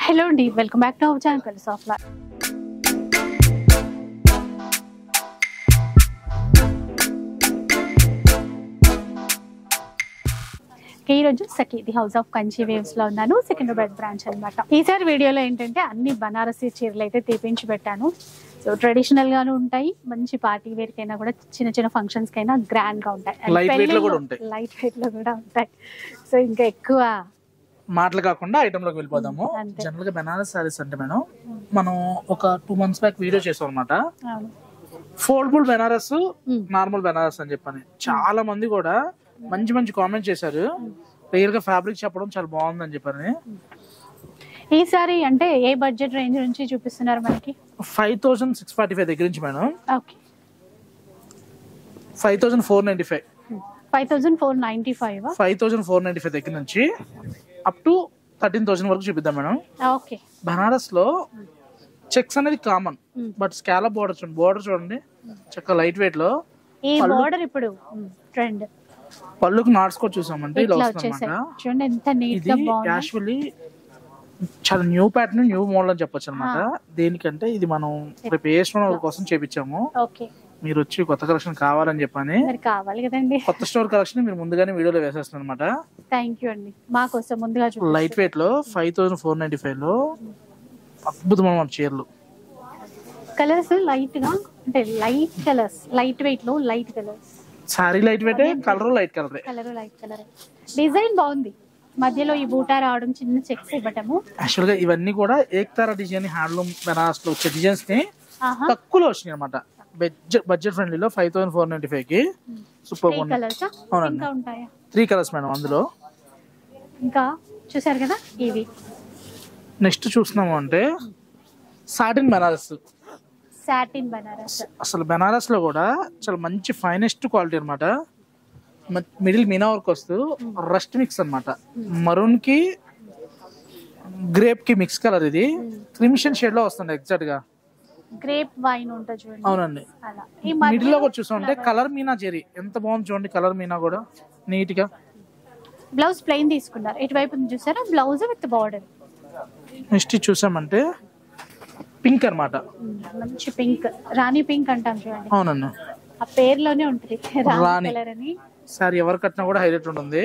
Hello అండి, welcome back to our channel colours of life. ఈరోజు Sakhi house of Kanchi waves లో ఉన్నాను, సికింద్రాబాద్ బ్రాంచ్ అనమాట. ఈసారి వీడియోలో ఏంటంటే అన్ని బనారసీ చీరలు అయితే తెప్పించి పెట్టాను. సో ట్రెడిషనల్ గాను ఉంటాయి, మంచి పార్టీ వేర్ కైనా కూడా, చిన్న చిన్న ఫంక్షన్స్ కైనా గ్రాండ్ గా ఉంటాయి, లైట్ వెయిట్ లో కూడా ఉంటాయి. సో ఇంకా ఎక్కువ మాటలు కాకుండా ఐటమ్ లోకి వెళ్ళిపోదాము. జనరల్ గా బెనారస్ సారీస్ అంటే మనం ఒక 2 months బ్యాక్ వీడియో చేసాం అనమాట. ఫోల్డబుల్ బెనారస్, నార్మల్ బెనారస్ అని చెప్పని చాలా మంది కూడా మంచి మంచి కామెంట్ చేశారు. రియల్ గా ఫ్యాబ్రిక్ చెప్పడం చాలా బాగుందని చెప్పని. ఈసారి అంటే ఏ బడ్జెట్ రేంజ్ నుంచి చూపిస్తున్నారు మనకి? 5645 దగ్గర నుంచి మేడం. ఓకే, 5495 5495 5495 దగ్గర నుంచి అప్ టు 13,000 వరకు చూపిద్దాం మేడం. ఓకే, బనారస్ లో చెక్స్ అనేది కామన్, బట్ స్కాలప్ బోర్డర్ చూడండి చక్కగా లైట్ వెయిట్ లో. ఈ బోర్డర్ ఇప్పుడు ట్రెండ్. పళ్ళుకి నాట్స్ కూడా చూసామంటే ఇలా వస్తుంది. చూడండి ఎంత నీట్ గా బాగుంది. యాక్చువల్లీ చాలా న్యూ ప్యాటర్న్, న్యూ మోడల్ అని చెప్పొచ్చు అనమాట. దేనికంటే ఇది మనం రేపు వేసుకోవడం కోసం చేపించాము. ఓకే, మీరు వచ్చి కొత్త కలెక్షన్ కావాలని చెప్పని. కావాలి కదండి, కొత్త స్టోర్ కలెక్షన్ మీరు ముందుగానే వీడియోలో వేసేస్తాను అనమాట. థ్యాంక్ యూ అండి, మాకోసం ముందుగా లైట్ వెయిట్ లో 5495 లో అద్భుతమైన చీరలు. కలర్స్ లైట్ గా అంటే లైట్ కలర్స్, లైట్ వెయిట్ లో light colours. Sorry light weight, colour light colour. Light colour, design బాగుంది. మధ్యలో ఈ బూటా రావడం, చిన్న చెక్స్ ఇవ్వటము. యాక్చువల్ గా ఇవన్నీ కూడా ఏక్తారా డిజైన్, హ్యాండ్లూమ్ బెనారస్ లో వచ్చే డిజైన్స్ ని తక్కువలో వచ్చినాయి అనమాట. బడ్జెట్ ఫ్రెండ్లీలో 5495 కి సూపర్ కలర్స్. ఇంకా ఉంటాయా? 3 కలర్స్ మేడం అందులో. ఇంకా చూసారు కదా ఇవి. నెక్స్ట్ చూస్తున్నాము అంటే సాటిన్ బెనారస్. సాటిన్ బనారస్ అసలు బెనారస్ లో కూడా చాలా మంచి ఫైనెస్ట్ క్వాలిటీ అనమాట. మిడిల్ మీనా వర్క్ వస్తూ రస్ట్ మిక్స్ అనమాట. మరూన్ కి గ్రేప్ కి మిక్స్ కలర్. ఇది క్రిమిషన్ షేడ్ లో వస్తుంది ఎగ్జాక్ట్ గా. గ్రేప్ వైన్ ఉంటుంది చూడండి. అవునండి. మిడిల్ లో కూడా చూసామంటే కలర్ మీనా జెరీ ఎంత బాగుంది చూడండి. కలర్ మీనా కూడా నీట్ గా. బ్లౌజ్ ప్లెయిన్ తీసుకున్నారు. ఇటువైపు చూసారా బ్లౌజ్ విత్ బార్డర్. నెక్స్ట్ చూసామంటే పింక్ అనమాట. మంచి పింక్, రాణి పింక్ అంటాం చూడండి. అవునండి, ఆ పేరులోనే ఉంటుంది రాణి కలర్ అని. సారీ ఎవరు కట్టినా కూడా హైలైట్ ఉంటుంది.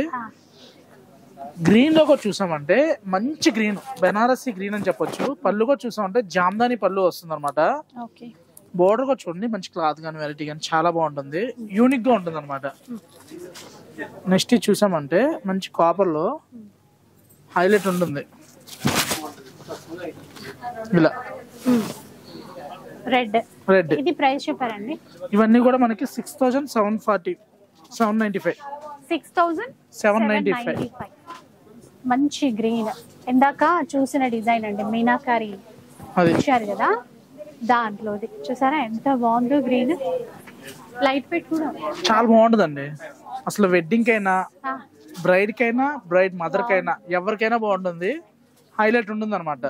గ్రీన్ లో కూడా చూసామంటే మంచి గ్రీన్, బెనారసీ గ్రీన్ అని చెప్పొచ్చు. పళ్ళు కూడా చూసామంటే జామ్దాని పళ్ళు వస్తుంది అనమాట. బోర్డర్ కూడా చూడండి మంచి క్లాత్ గానీ వెరైటీ గానీ చాలా బాగుంటుంది, యూనిక్ గా ఉంటుంది అనమాట. నెక్స్ట్ చూసామంటే మంచి కాపర్ లో హైలైట్ ఉంటుంది ఇలా. Red red. ఇది ప్రైస్ చెప్పారండి? ఇవన్నీ కూడా మనకి 6795. 6795. మంచి గ్రీన్. ఇందాక చూసిన డిజైన్ అండి, మీనాకారి చూసారు కదా, దాంట్లోది చూసారా ఎంత బాగుందో గ్రీన్. లైట్ వెయిట్ కూడా చాలా బాగుంటుందండి. అసలు వెడ్డింగ్ కైనా, బ్రైడ్ కైనా, బ్రైడ్ మదర్ కైనా, ఎవరికైనా బాగుంటుంది, హైలైట్ ఉంటుంది అనమాట.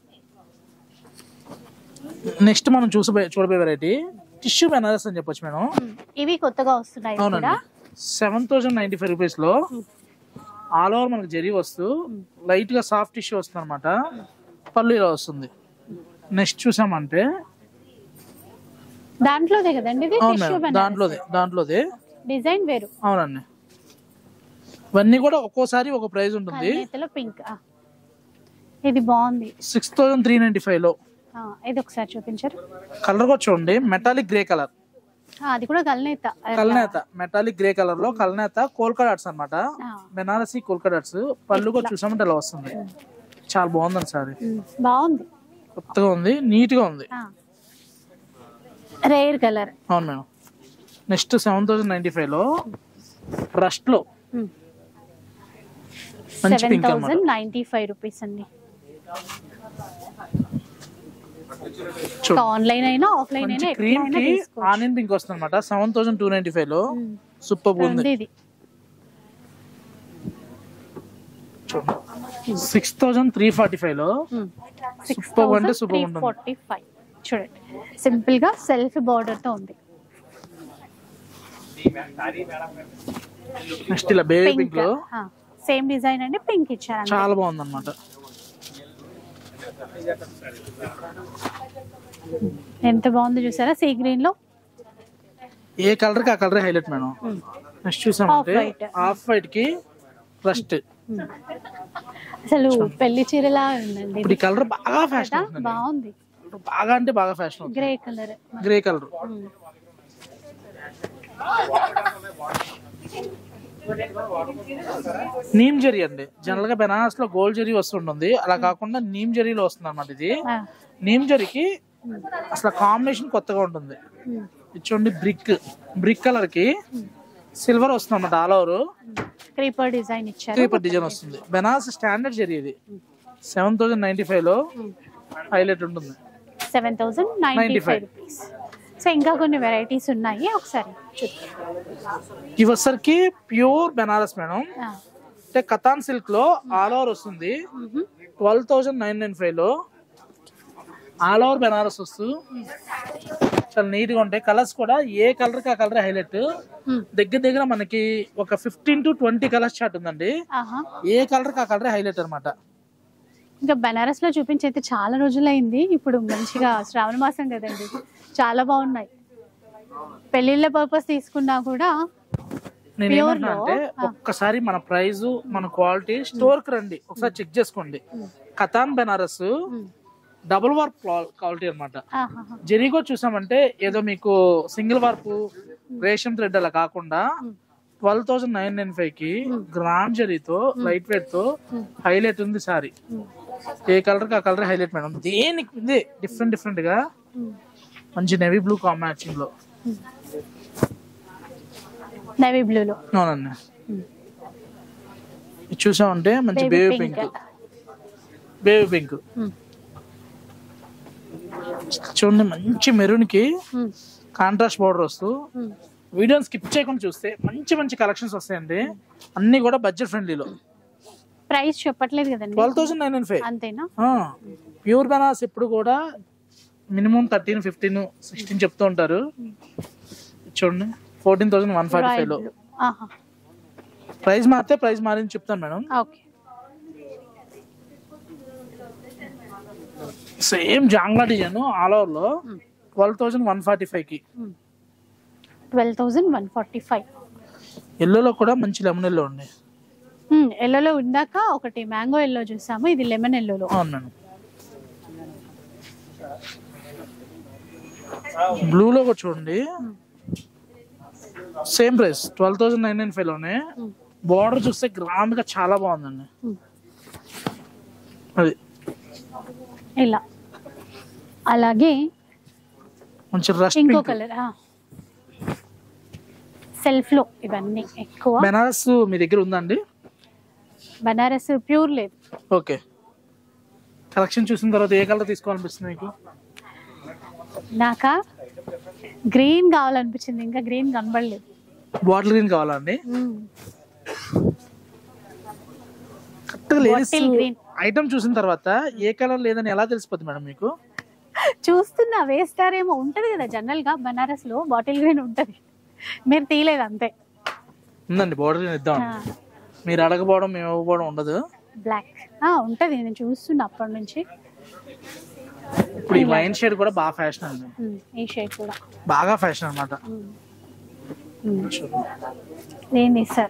నెక్స్ట్ మనం చూడబోయే వెరైటీ టిష్యూ బెనారస్ అని చెప్పొచ్చు మేడం. ఇవి కొత్తగా వస్తున్నాయి. అవునండి, 7095 రూపీస్ లో ఆల్ ఓవర్ మనకి జరీ వస్తూ లైట్ గా సాఫ్ట్ టిష్యూ వస్తుంది అనమాట. పళ్ళు ఇలా వస్తుంది. నెక్స్ట్ చూసామంటే దాంట్లోదే కదండి ఇది. దాంట్లోదే డిజైన్ వేరు. అవునండి, ఇవన్నీ కూడా ఒక్కోసారి ఒక ప్రైస్ ఉంటుంది. పింక్ ఇది బాగుంది. 6395 లో. ఇది ఒకసారి చూపించారు. కలర్ కూడా చూడండి మెటాలిక్ గ్రే కలర్. అది కూడా కల్నేత మెటాలిక్ గ్రే కలర్ లో కల్నేత కోల్కా డాట్స్ అనమాట. Banarasi polka dots. పళ్ళు కూడా చూసామంటే ఇలా వస్తుంది. చాలా బాగుందండి సారీ. బాగుంది, కొత్తగా ఉంది, నీట్ గా ఉంది. Rare colour. అవును మేడం. నెక్స్ట్ 7095 లో రస్ట్ లో మంచి పింక్ అన్నమాట. 7095 రూపీస్ అండి. ఆన్లైన్ అయినా ఆఫ్లైన్ అయినా క్రీమ్ కి ఆనియన్ పింక్ వస్తుంది అనమాట. 7295 లో సూపర్ ఉంది. 6345 లో సూపర్ అంటే సూపర్ ఉంటుంది. 45 చూడండి, సింపుల్ గా సెల్ఫ్ బార్డర్ తో ఉంది. నెక్స్ట్ ఇలా బేబీ పింక్ లో సేమ్ డిజైన్ అండి, పింక్ ఇచ్చారు. చాలా బాగుంది అన్నమాట. ఎంత బాగుంది చూసారా సీ గ్రీన్ లో. ఏ కలర్ కి ఆ కలర్ హైలైట్ మేడం. నెక్స్ట్ చూసామంటే ఆఫ్ వైట్ కి రస్ట్. అసలు పెళ్లి చీరలా ఉందండి. ఇప్పుడు ఈ కలర్ బాగా ఫ్యాషన్, బాగుంది, బాగా అంటే బాగా fashion. Grey colour, grey colour. Neem zari అండి. జనరల్ గా బెనారస్ లో గోల్డ్ జరీ వస్తుంటుంది, అలా కాకుండా నీమ్ జరీలో వస్తుంది అన్నమాట. ఇది నీమ్ జరీకి అసలు కాంబినేషన్ కొత్తగా ఉంటుంది. ఇచ్చోండి బ్రిక్ కలర్ కి సిల్వర్ వస్తుంది అన్నమాట. ఆల్ ఓవర్ క్రీపర్ డిజైన్ ఇచ్చారు. క్రీపర్ డిజైన్ వస్తుంది. బెనారస్ స్టాండర్డ్ జరీ ఇది. 7095 లో హైలైట్ ఉంటుంది. 7095 రూపీస్. సో ఇంకా కొన్ని వెరైటీస్ ఉన్నాయి, ఒకసారి ఇవి వచ్చరికి ప్యూర్ బెనారస్ మేడం. అంటే కతాన్ సిల్క్ లో ఆల్ ఓవర్ వస్తుంది. 12995 లో ఆల్ ఓవర్ బెనారస్ వస్తూ చాలా నీట్ గా ఉంటాయి. కలర్స్ కూడా ఏ కలర్ కి ఆ కలర్ హైలైట్. దగ్గర మనకి ఒక 15 to 20 కలర్స్ చార్ట్ ఉందండి. ఏ కలర్ కి ఆ కలర్ హైలైట్ అనమాట. ఇంకా బెనారస్ లో చూపించి అయితే చాలా రోజులైంది. ఇప్పుడు మంచిగా శ్రావణ మాసం కదండి, చాలా బాగున్నాయి. పెళ్లిళ్ళ పర్పస్ తీసుకున్నా కూడా నేను ఏమంటున్నా అంటే ఒక్కసారి మన ప్రైస్, మన క్వాలిటీ స్టోర్ కి రండి, ఒకసారి చెక్ చేసుకోండి. Katan Banaras double warp quality అనమాట. జరీగో చూసామంటే ఏదో మీకు సింగిల్ వార్ప్ రేషన్ థ్రెడ్ అలా కాకుండా 12995 కి గ్రాండ్ జరీతో లైట్ వెయిట్ తో హైలైట్ ఉంది సారీ. ఏ కలర్ కి ఆ కలర్ హైలైట్ మేడం. దేనికి ఉంది డిఫరెంట్ గా మంచి నేవీ బ్లూ కాంబినేషన్ లో. నేవీ బ్లూ లో అవునండి. ఇది చూసామంటే మంచి బేబీ పింక్. చూడండి మంచి మెరూన్ కి కాంట్రాస్ట్ బోర్డర్ వస్తూ. వీడియోని స్కిప్ చేయకుండా చూస్తే మంచి కలెక్షన్స్ వస్తాయండి. అన్ని కూడా బడ్జెట్ ఫ్రెండ్లీలో. ప్రైస్ చెప్పట్లేదు కదండి. 12995 అంతేనా? ప్యూర్ బెనారస్ ఎప్పుడు కూడా మినిమం 13, 15, 16 చెప్తూ ఉంటారు. చూడండి 14,145 లో. ప్రైస్ మారితే ప్రైస్ మారింది చెప్తాను madam. Same jangla design all over లో 12,145 కి. 12,145. ఎల్లోలో కూడా మంచి లెమన్ ఎల్లో ఉంది. ఎల్లోలో ఉందాక ఒకటి మ్యాంగో ఎల్లో చూసాము, ఇది లెమన్ ఎల్లోలో. అవును మేడం. బ్లూలో కూడా చూడండి సేమ్ ప్రైస్ 12,995 లోనే. బార్డర్ చూస్తే గ్రాండ్ గా చాలా బాగుందండి. అది ఇలా అలాగే మంచి రస్ట్ ఇంకో కలర్ సెల్ఫ్ లో. ఇవన్నీ ఎక్కువ బెనారస్ మీ దగ్గర ఉందండి? బనారస్ ప్యూర్ లేదు. ఓకే. కలెక్షన్ చూసిన తర్వాత ఏ కలర్ తీసుకోవాలనిపిస్తుంది మీకు? నాకా గ్రీన్ కావాలనిపించింది, ఇంకా గ్రీన్ కనబడలేదు. బాటిల్ గ్రీన్ కావాలండి? ఐటమ్ చూసిన తర్వాత ఏ కలర్ లేదని ఎలా తెలిసిపోతుంది మేడం మీకు? చూస్తున్నా వేస్తారేమో. ఉంటది కదా జనరల్ గా బనారస్ లో బాటిల్ గ్రీన్ ఉంటది, మీరు తీయలేదు అంతే. ఉందండి బాటిల్ గ్రీన్ ఇద్దాం. మీరు అడగపోవడం మేము ఇవ్వకపోవడం ఉండదు. బ్లాక్ ఉంటది, నేను చూస్తున్నా అప్పటి నుంచి. ఇప్పుడు ఈ వైన్ షేడ్ కూడా బాగా ఫ్యాషన్ అండి. ఈ షేడ్ కూడా బాగా ఫ్యాషన్ అన్నమాట. ఏంది సార్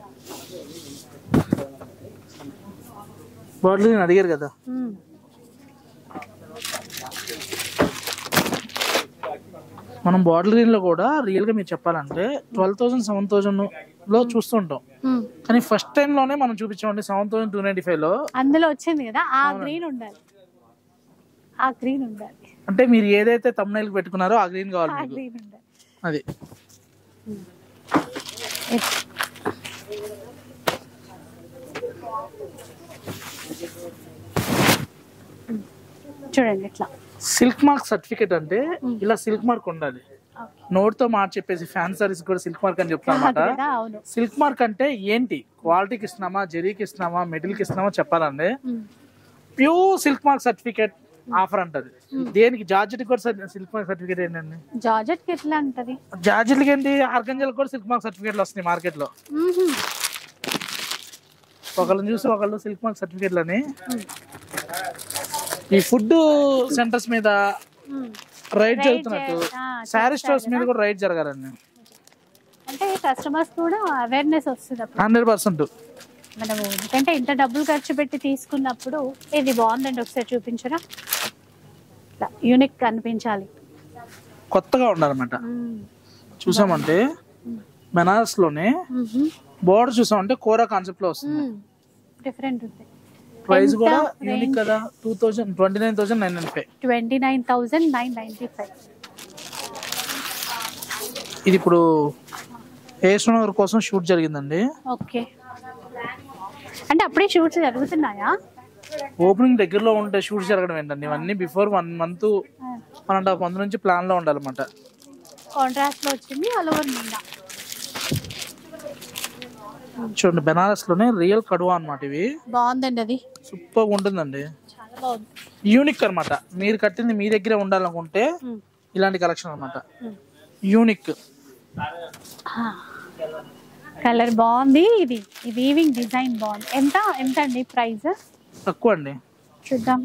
బాటిల్ గ్రీన్ అడిగారు కదా. మనం బాటిల్ గ్రీన్ లో కూడా రియల్ గా మీరు చెప్పాలంటే 12,000, 7,000 లో చూస్తుంటాం. కానీ ఫస్ట్ టైం లోనే మనం చూపించామండి 7,295 లో. అందులో వచ్చింది కదా ఆ గ్రీన్ ఉండాలి, ఆ గ్రీన్ ఉండాలి. అంటే మీరు ఏదైతే తమ్నైల్ పెట్టుకున్నారో ఆ గ్రీన్ కావాలి మీకు. అది చూడండి ఇట్లా సిల్క్ మార్క్ సర్టిఫికేట్ అంటే ఇలా సిల్క్ మార్క్ ఉండాలి. నోట్ తో మాట చెప్పేసి ఫ్యాన్ సారీస్ కూడా సిల్క్ మార్క్ అని చెప్తాను అనమాట. సిల్క్ మార్క్ అంటే ఏంటి, క్వాలిటీకి ఇస్తున్నామా, జరీకి ఇస్తున్నామా, మెటీరియల్ కి ఇస్తున్నామా చెప్పాలండి. Pure silk mark certificate offer అంటది. దేనికి? జార్జెట్ కూడా సిల్క్ మార్క్ సర్టిఫికేట్ ఏంటండి? జార్జెట్ కి ఎట్లా ఉంటది? జార్జెట్ ఏంటి, ఆర్గంజాల్ కూడా సిల్క్ మార్క్ సర్టిఫికేట్లు వస్తున్నాయి మార్కెట్ లో. ఒకళ్ళని చూసి ఒకళ్ళు సిల్క్ మార్క్ సర్టిఫికేట్లని. ఈ ఫుడ్ సెంటర్స్ మీద రైడ్ జరుగుతున్నట్టు శారీ స్టోర్స్ మీద కూడా రైడ్ జరగాలండి. అంటే కస్టమర్స్ కూడా అవేర్నెస్ వస్తుంది 100%. మనము ఎందుకంటే ఇంత డబ్బులు ఖర్చు పెట్టి తీసుకున్నప్పుడు ఇది బాగుందండి, ఒకసారి చూపించరా, యూనిక్ అనిపించాలి, కొత్తగా ఉండాలన్నమాట. చూసామంటే బెనారస్ లోనే బోర్డర్ చూసామంటే కోరా కాన్సెప్ట్ లో వస్తుంది. డిఫరెంట్ ఉంది. ప్రైస్ కూడా యూనిక్ కదా, 29,995. 29,995. ఇది ఇప్పుడు ఏసునగర్ కోసం షూట్ జరిగిందండి. ఓకే, అంటే అప్పుడే షూట్స్ జరుగుతున్నాయా? ఓపెనింగ్ దగ్గరలో ఉంటే షూట్స్ జరగడం ఏంటండి, ఇవన్నీ బిఫోర్ 1 month 1.5 month నుంచి ప్లాన్ లో ఉండాలన్నమాట. కాంట్రాస్ట్ లో వచ్చింది ఆల్ ఓవర్ నిండా. చూడండి బెనారస్ లోనే రియల్ కడువా అన్నమాట. ఇవి బాగుందండి, అది సూపర్ ఉంటుందండి, చాలా బాగుంది, యూనిక్ అన్నమాట. మీరు కట్టింది మీ దగ్గరే ఉండాలనుకుంటే ఇలాంటి కలెక్షన్ అన్నమాట, యూనిక్. కలర్ బాగుంది, ఇది వీవింగ్ డిజైన్ బాగుంది. ఎంత అండి ప్రైస్? తక్కువ అండి, చూద్దాం.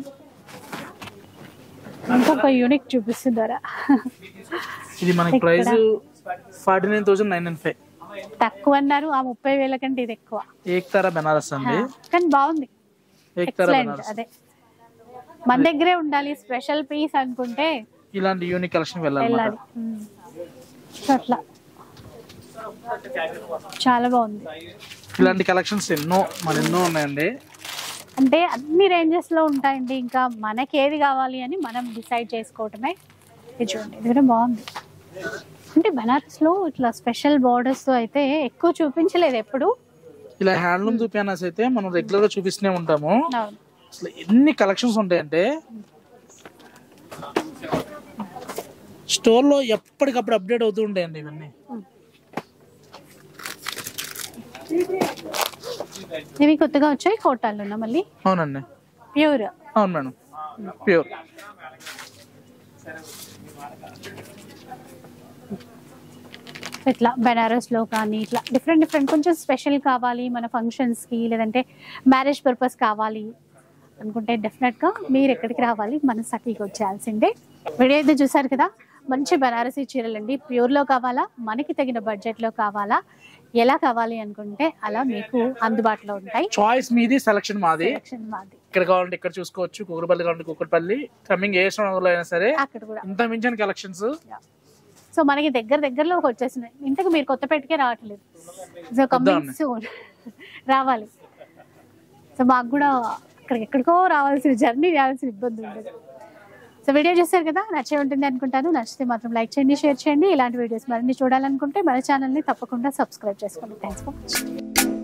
ఇంకొక యూనిక్ చూపిస్తున్నారా? ఇది మనకి ప్రైస్ 49,995. తక్కువ అన్నారు, ఆ 30,000 కంటే ఇది ఎక్కువ. ఏక్తారా బెనారస్ అండి, కానీ బాగుంది, ఏక్తారా ఎక్సలెంట్. బెనారస్. అదే మన దగ్గరే ఉండాలి, స్పెషల్ పీస్ అనుకుంటే ఇలాంటి యూనిక్ కలెక్షన్ వెళ్ళాలి. అట్లా చాలా బాగుంది. ఇలాంటి కలెక్షన్స్ ఎన్నో ఉన్నాయండి. అంటే అన్ని రేంజెస్ లో ఉంటాయండి, ఇంకా మనకి ఏది కావాలి అని మనం డిసైడ్ చేసుకోవటమే. ఇది చూడండి, ఇది కూడా బాగుంది. అంటే బెనారస్ లో ఇట్లా స్పెషల్ బోర్డర్స్ తో అయితే ఎక్కువ చూపించలేదు ఎప్పుడు. ఇలా హ్యాండ్లూమ్ దుకాణాస్ అయితే మనం రెగ్యులర్ గా చూపిస్తూనే ఉంటాము. అసలు ఎన్ని కలెక్షన్స్ ఉంటాయంటే స్టోర్ లో ఎప్పటికప్పుడు అప్డేట్ అవుతూ ఉంటాయండి ఇవన్నీ. ఇవి కొత్తగా వచ్చాయి కోటాల్లో మళ్ళీ. అవునండి, ప్యూర్. అవును మేడం, ప్యూర్. ఇట్లా బెనారస్ లో కానీ ఇట్లా డిఫరెంట్ కొంచెం స్పెషల్ కావాలి మన ఫంక్షన్స్ కి, లేదంటే మ్యారేజ్ పర్పస్ కావాలి అనుకుంటే డెఫినెట్ గా మీరు ఎక్కడికి రావాలి, మన సఖీకి వచ్చేయాల్సిందే. వీడియో అయితే చూసారు కదా, మంచి బెనారసీ చీరలండి. ప్యూర్ లో కావాలా, మనకి తగిన బడ్జెట్ లో కావాలా, ఎలా కావాలి అనుకుంటే అలా మీకు అందుబాటులో ఉంటాయి. చాయిస్ మీది, సెలక్షన్ మాది. మాది. ఇక్కడ కావాలంటే ఇక్కడ చూసుకోవచ్చు, కూకట్పల్లి కావాలంటే కూకట్పల్లి, కమింగ్ ఏ స్టోర్ అయినా సరే అక్కడ కూడా ఇంత మించిన కలెక్షన్స్. సో మనకి దగ్గరలోకి వచ్చేసినాయి. ఇంతకు మీరు కొత్తపేటకే రావట్లేదు, సో కమింగ్ సూన్ రావాలి. సో మాకు కూడా ఎక్కడికో రావాల్సిన జర్నీ చేయాల్సిన ఇబ్బంది ఉండదు. సో వీడియో చూస్తారు కదా, నచ్చే ఉంటుంది అనుకుంటాను. నచ్చితే మాత్రం లైక్ చేయండి, షేర్ చేయండి. ఇలాంటి వీడియోస్ మరిన్ని చూడాలనుకుంటే మన ఛానల్ని తప్పకుండా సబ్స్క్రైబ్ చేసుకోండి. Thanks for watching.